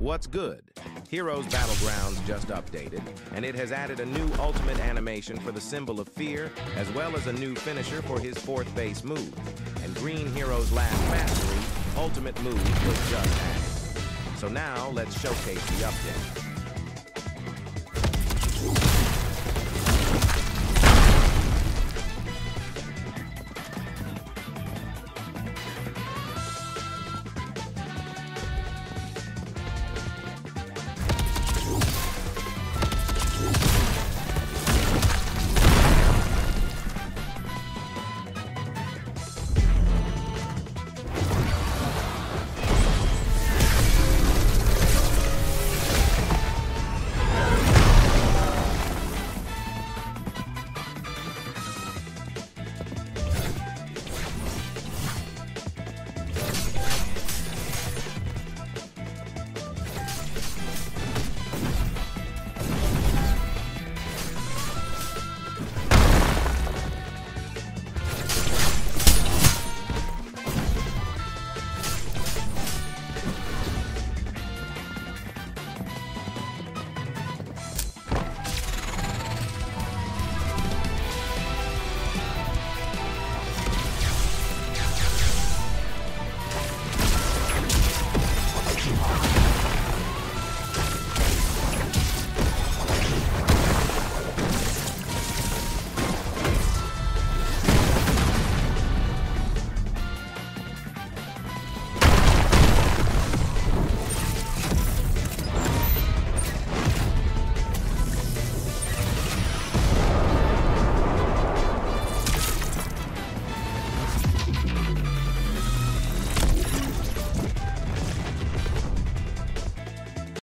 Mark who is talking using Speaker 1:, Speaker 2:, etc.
Speaker 1: What's good? Heroes Battlegrounds just updated, and it has added a new ultimate animation for the Symbol of Fear, as well as a new finisher for his fourth base move. And Green Hero's last mastery, Ultimate Move, was just added. So now, let's showcase the update.